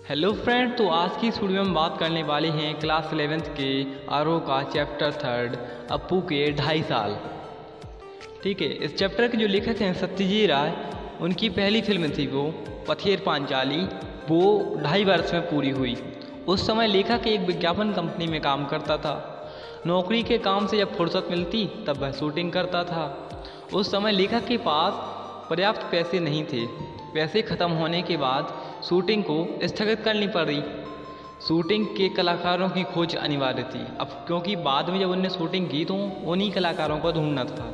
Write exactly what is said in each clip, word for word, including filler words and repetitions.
Hello friend, तो आज की इस वीडियो में हम बात करने वाले हैं क्लास इलेवेंथ के आरओ का चैप्टर थर्ड अप्पू के ढाई साल। ठीक है, इस चैप्टर के जो लेखक हैं सत्यजीत राय, उनकी पहली फिल्म थी वो पथेर पांचाली। वो ढाई वर्ष में पूरी हुई। उस समय लेखक एक विज्ञापन कंपनी में काम करता था। नौकरी के काम से जब फुर्सत मिलती तब वह शूटिंग करता था। उस समय लेखक के पास पर्याप्त पैसे नहीं थे। पैसे ख़त्म होने के बाद शूटिंग को स्थगित करनी पड़ी। शूटिंग के कलाकारों की खोज अनिवार्य थी, अब क्योंकि बाद में जब उनने शूटिंग की तो उन्हीं कलाकारों को ढूंढना था।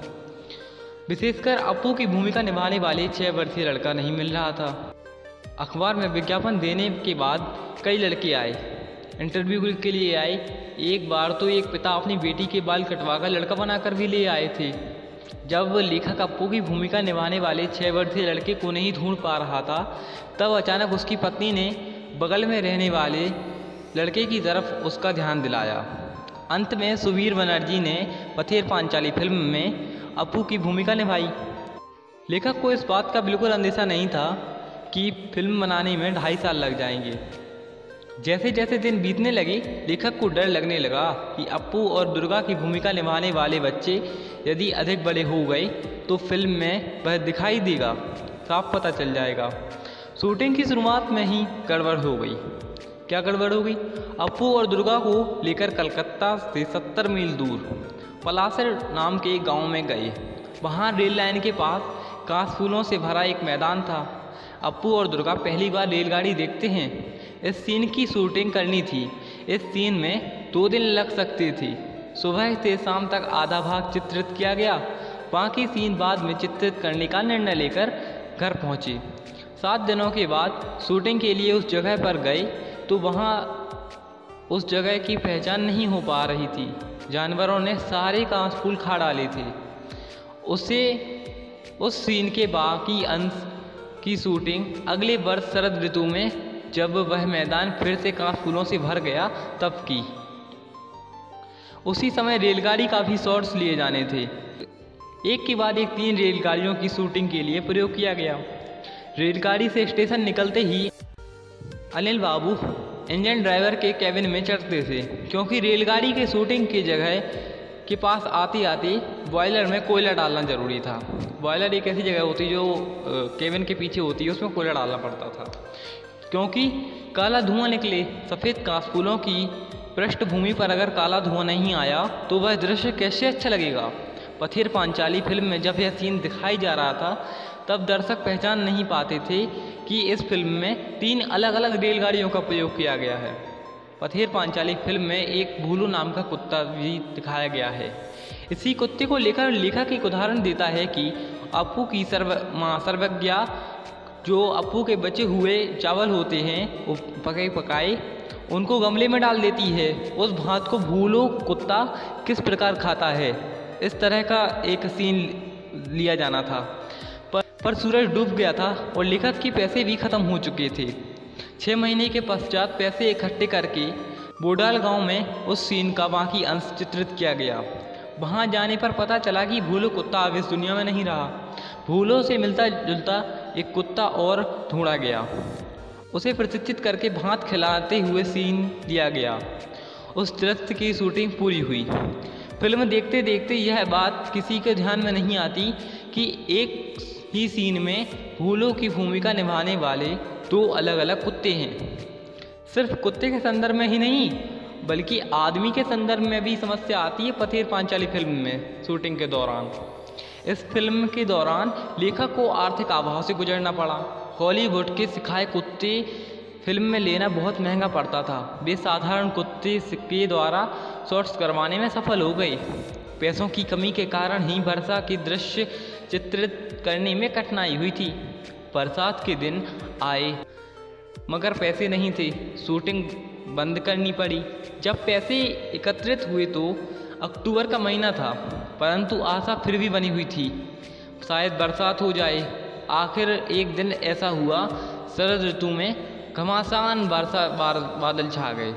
विशेषकर अप्पू की भूमिका निभाने वाले छः वर्षीय लड़का नहीं मिल रहा था। अखबार में विज्ञापन देने के बाद कई लड़के आए, इंटरव्यू के लिए आए। एक बार तो एक पिता अपनी बेटी के बाल कटवाकर लड़का बनाकर भी ले आए थे। जब लेखक अप्पू की भूमिका निभाने वाले छः वर्षीय लड़के को नहीं ढूंढ पा रहा था, तब अचानक उसकी पत्नी ने बगल में रहने वाले लड़के की तरफ उसका ध्यान दिलाया। अंत में सुबीर बनर्जी ने पथेर पांचाली फिल्म में अप्पू की भूमिका निभाई। लेखक को इस बात का बिल्कुल अंदेशा नहीं था कि फिल्म बनाने में ढाई साल लग जाएंगे। जैसे जैसे दिन बीतने लगे, लेखक को डर लगने लगा कि अप्पू और दुर्गा की भूमिका निभाने वाले बच्चे यदि अधिक बड़े हो गए तो फिल्म में वह दिखाई देगा, साफ पता चल जाएगा। शूटिंग की शुरुआत में ही गड़बड़ हो गई। क्या गड़बड़ हो गई? अप्पू और दुर्गा को लेकर कलकत्ता से सत्तर मील दूर पलासर नाम के एक गाँव में गए। वहाँ रेल लाइन के पास कांच फूलों से भरा एक मैदान था। अप्पू और दुर्गा पहली बार रेलगाड़ी देखते हैं। इस सीन की शूटिंग करनी थी। इस सीन में दो दिन लग सकते थे। सुबह से शाम तक आधा भाग चित्रित किया गया, बाकी सीन बाद में चित्रित करने का निर्णय लेकर घर पहुंचे। सात दिनों के बाद शूटिंग के लिए उस जगह पर गए तो वहां उस जगह की पहचान नहीं हो पा रही थी। जानवरों ने सारे कांच फूल खा डाले थे। उसे उस सीन के बाकी अंश की शूटिंग अगले वर्ष शरद ऋतु में, जब वह मैदान फिर से कांच फूलों से भर गया, तब की। उसी समय रेलगाड़ी का भी शॉट्स लिए जाने थे। एक के बाद एक तीन रेलगाड़ियों की शूटिंग के लिए प्रयोग किया गया। रेलगाड़ी से स्टेशन निकलते ही अनिल बाबू इंजन ड्राइवर के कैबिन में चढ़ते थे, क्योंकि रेलगाड़ी के शूटिंग की जगह के पास आते आते बॉयलर में कोयला डालना ज़रूरी था। बॉयलर एक ऐसी जगह होती जो कैबिन के पीछे होती है, उसमें कोयला डालना पड़ता था, क्योंकि काला धुआं निकले। सफ़ेद कांच फूलों की पृष्ठभूमि पर अगर काला धुआं नहीं आया तो वह दृश्य कैसे अच्छा लगेगा। पथेर पांचाली फिल्म में जब यह सीन दिखाई जा रहा था, तब दर्शक पहचान नहीं पाते थे कि इस फिल्म में तीन अलग अलग रेलगाड़ियों का प्रयोग किया गया है। पथेर पांचाली फिल्म में एक भूलू नाम का कुत्ता भी दिखाया गया है। इसी कुत्ते को लेकर लेखक एक उदाहरण देता है कि अप्पू की सर्व माँ सर्वज्ञा, जो अप्पू के बचे हुए चावल होते हैं वो पकाए पकाए उनको गमले में डाल देती है। उस भात को भूलो कुत्ता किस प्रकार खाता है, इस तरह का एक सीन लिया जाना था। पर, पर सूरज डूब गया था और लेखक के पैसे भी ख़त्म हो चुके थे। छः महीने के पश्चात पैसे इकट्ठे करके बोडाल गांव में उस सीन का बाकी अंश चित्रित किया गया। वहां जाने पर पता चला कि भूलो कुत्ता अब इस दुनिया में नहीं रहा। भूलो से मिलता जुलता एक कुत्ता और ढूंढा गया। उसे प्रशिक्षित करके भात खिलाते हुए सीन लिया गया। उस दृश्य की शूटिंग पूरी हुई। फिल्म देखते देखते यह बात किसी के ध्यान में नहीं आती कि एक ही सीन में भूलो की भूमिका निभाने वाले दो अलग अलग कुत्ते हैं। सिर्फ कुत्ते के संदर्भ में ही नहीं, बल्कि आदमी के संदर्भ में भी समस्या आती है पथेर पांचाली फिल्म में शूटिंग के दौरान। इस फिल्म के दौरान लेखक को आर्थिक अभाव से गुजरना पड़ा। हॉलीवुड के सिखाए कुत्ते फिल्म में लेना बहुत महंगा पड़ता था। वे साधारण कुत्ते के द्वारा शॉट्स करवाने में सफल हो गए। पैसों की कमी के कारण ही वर्षा के दृश्य चित्रित करने में कठिनाई हुई थी। बरसात के दिन आए मगर पैसे नहीं थे, शूटिंग बंद करनी पड़ी। जब पैसे एकत्रित हुए तो अक्टूबर का महीना था, परंतु आशा फिर भी बनी हुई थी, शायद बरसात हो जाए। आखिर एक दिन ऐसा हुआ, शरद ऋतु में घमासान वर्षा बादल छा गए।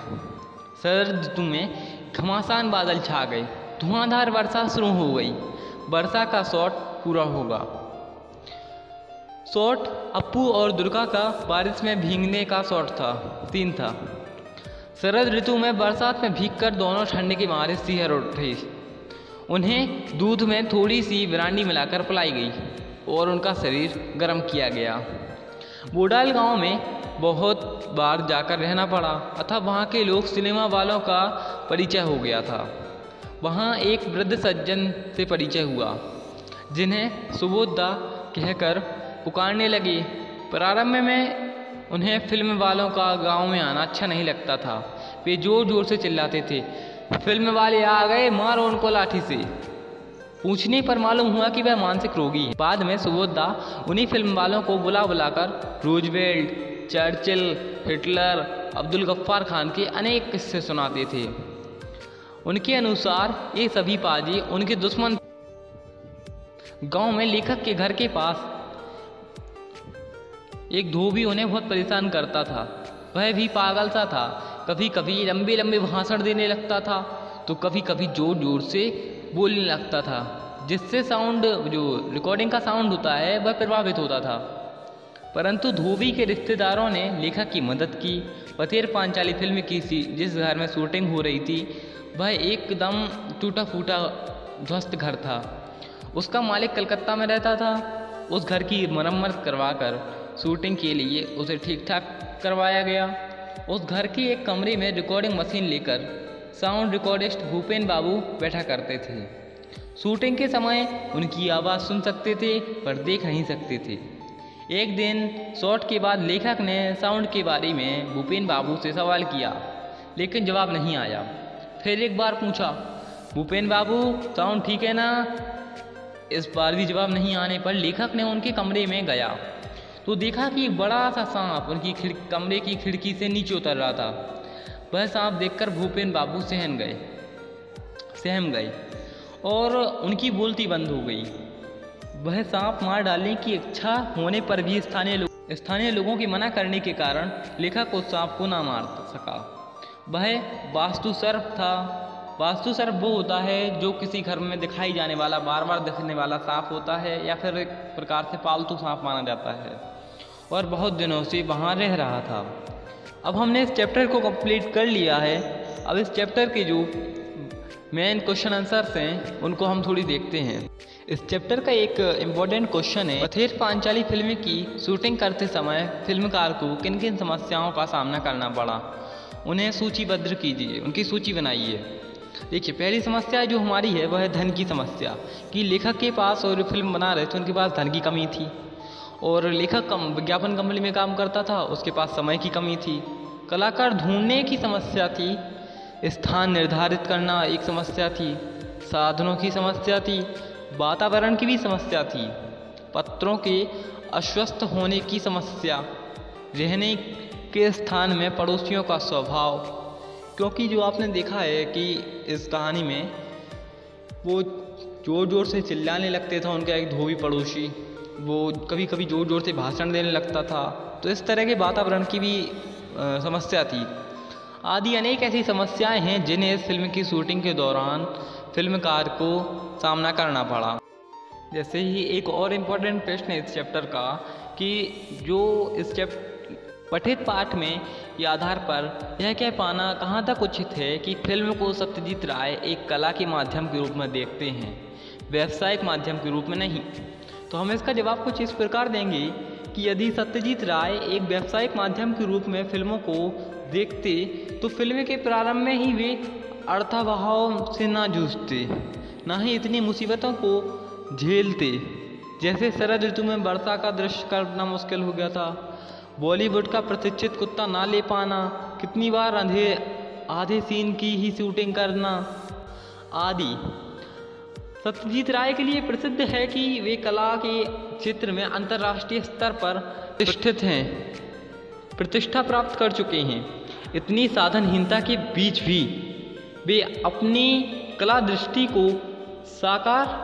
शरद ऋतु में घमासान बादल छा गए, धुआंधार वर्षा शुरू हो गई। वर्षा का शॉट पूरा होगा। शॉट अप्पू और दुर्गा का बारिश में भीगने का शॉट था सीन था। शरद ऋतु में बरसात में भीगकर दोनों ठंड के मारे सिहर उठे। उन्हें दूध में थोड़ी सी ब्रांडी मिलाकर पिलाई गई और उनका शरीर गर्म किया गया। बोडाल गांव में बहुत बार जाकर रहना पड़ा अतः वहाँ के लोग सिनेमा वालों का परिचय हो गया था। वहाँ एक वृद्ध सज्जन से परिचय हुआ जिन्हें सुबोधा कहकर पुकारने लगे। प्रारंभ में उन्हें फिल्म वालों का गांव में आना अच्छा नहीं लगता था। वे जोर जोर से चिल्लाते थे, फिल्म वाले आ गए, मारो उनको लाठी से। पूछने पर मालूम हुआ कि वह मानसिक रोगी है। बाद में सुबोधा उन्हीं फिल्म वालों को बुला बुलाकर Roosevelt, Churchill, Hitler, Abdul Ghaffar Khan के अनेक किस्से सुनाते थे। उनके अनुसार ये सभी पाजी उनके दुश्मन। गांव में लेखक के घर के पास एक धोबी उन्हें बहुत परेशान करता था। वह भी पागल सा था। कभी कभी लंबे लंबे भाषण देने लगता था तो कभी कभी जोर जोर से बोलने लगता था, जिससे साउंड जो रिकॉर्डिंग का साउंड होता है वह प्रभावित होता था। परंतु धोबी के रिश्तेदारों ने लेखक की मदद की। पथेर पांचाली फिल्म की जिस घर में शूटिंग हो रही थी वह एकदम टूटा फूटा ध्वस्त घर था। उसका मालिक कलकत्ता में रहता था। उस घर की मरम्मत करवाकर शूटिंग के लिए उसे ठीक ठाक करवाया गया। उस घर के एक कमरे में रिकॉर्डिंग मशीन लेकर साउंड रिकॉर्डिस्ट भूपेन बाबू बैठा करते थे। शूटिंग के समय उनकी आवाज़ सुन सकते थे पर देख नहीं सकते थे। एक दिन शॉट के बाद लेखक ने साउंड के बारे में भूपेन बाबू से सवाल किया लेकिन जवाब नहीं आया। फिर एक बार पूछा, भूपेन बाबू साउंड ठीक है ना? इस बार भी जवाब नहीं आने पर लेखक ने उनके कमरे में गया तो देखा कि एक बड़ा सा सांप उनकी खिड़ कमरे की खिड़की से नीचे उतर रहा था। वह सांप देखकर भूपेन बाबू सहम गए सहम गए और उनकी बोलती बंद हो गई। वह सांप मार डालने की इच्छा होने पर भी स्थानीय लोग स्थानीय लोगों के मना करने के कारण लेखक उस सांप को ना मार सका। वह वास्तु सर्प था। वास्तु सर्प वो होता है जो किसी घर में दिखाई जाने वाला बार बार दिखने वाला सांप होता है या फिर एक प्रकार से पालतू सांप माना जाता है और बहुत दिनों से वहाँ रह रहा था। अब हमने इस चैप्टर को कंप्लीट कर लिया है। अब इस चैप्टर के जो मेन क्वेश्चन आंसर्स हैं उनको हम थोड़ी देखते हैं। इस चैप्टर का एक इम्पोर्टेंट क्वेश्चन है, पथेर पांचाली फिल्म की शूटिंग करते समय फिल्मकार को किन किन समस्याओं का सामना करना पड़ा, उन्हें सूचीबद्ध कीजिए, उनकी सूची बनाइए। देखिए, पहली समस्या जो हमारी है वह है धन की समस्या कि लेखक के पास और फिल्म बना रहे थे उनके पास धन की कमी थी और लेखक कम विज्ञापन कंपनी में काम करता था, उसके पास समय की कमी थी। कलाकार ढूंढने की समस्या थी। स्थान निर्धारित करना एक समस्या थी। साधनों की समस्या थी। वातावरण की भी समस्या थी। पत्रों के अस्वस्थ होने की समस्या। रहने के स्थान में पड़ोसियों का स्वभाव, क्योंकि जो आपने देखा है कि इस कहानी में वो ज़ोर ज़ोर से चिल्लाने लगते थे। उनका एक धोबी पड़ोसी वो कभी कभी ज़ोर ज़ोर से भाषण देने लगता था, तो इस तरह के वातावरण की भी आ, समस्या थी। आदि अनेक ऐसी समस्याएं हैं जिन्हें इस फिल्म की शूटिंग के दौरान फिल्मकार को सामना करना पड़ा। जैसे ही एक और इम्पोर्टेंट प्रश्न है इस चैप्टर का कि जो इस चैप्टर पठित पाठ में के आधार पर यह कह पाना कहाँ तक उचित है कि फिल्म को सत्यजीत राय एक कला के माध्यम के रूप में देखते हैं, व्यावसायिक माध्यम के रूप में नहीं। तो हम इसका जवाब कुछ इस प्रकार देंगे कि यदि सत्यजीत राय एक व्यावसायिक माध्यम के रूप में फिल्मों को देखते तो फिल्म के प्रारंभ में ही वे अर्थाभाव से ना जूझते, ना ही इतनी मुसीबतों को झेलते। जैसे शरद ऋतु में वर्षा का दृश्य करना मुश्किल हो गया था, बॉलीवुड का प्रशिक्षित कुत्ता ना ले पाना, कितनी बार अंधे आधे सीन की ही शूटिंग करना आदि। सत्यजीत राय के लिए प्रसिद्ध है कि वे कला के क्षेत्र में अंतर्राष्ट्रीय स्तर पर प्रतिष्ठित हैं, प्रतिष्ठा प्राप्त कर चुके हैं। इतनी साधनहीनता के बीच भी वे अपनी कला दृष्टि को साकार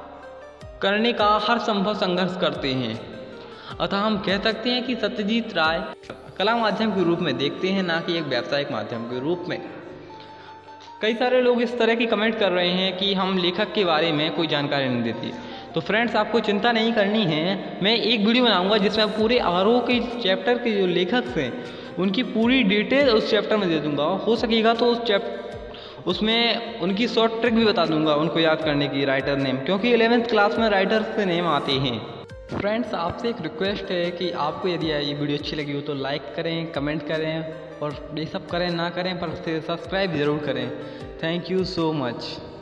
करने का हर संभव संघर्ष करते हैं। अतः हम कह सकते हैं कि सत्यजीत राय कला माध्यम के रूप में देखते हैं, ना कि एक व्यावसायिक माध्यम के रूप में। कई सारे लोग इस तरह की कमेंट कर रहे हैं कि हम लेखक के बारे में कोई जानकारी नहीं देती। तो फ्रेंड्स आपको चिंता नहीं करनी है, मैं एक वीडियो बनाऊंगा जिसमें पूरे आर ओ के चैप्टर के जो लेखक हैं उनकी पूरी डिटेल उस चैप्टर में दे दूंगा। हो सकेगा तो उस चैप्टर उसमें उनकी शॉर्ट ट्रिक भी बता दूंगा उनको याद करने की, राइटर नेम, क्योंकि इलेवेंथ क्लास में राइटर्स के नेम आते हैं। फ्रेंड्स आपसे एक रिक्वेस्ट है कि आपको यदि ये वीडियो अच्छी लगी हो तो लाइक करें, कमेंट करें और ये सब करें ना करें पर सब्सक्राइब ज़रूर करें। Thank you so much.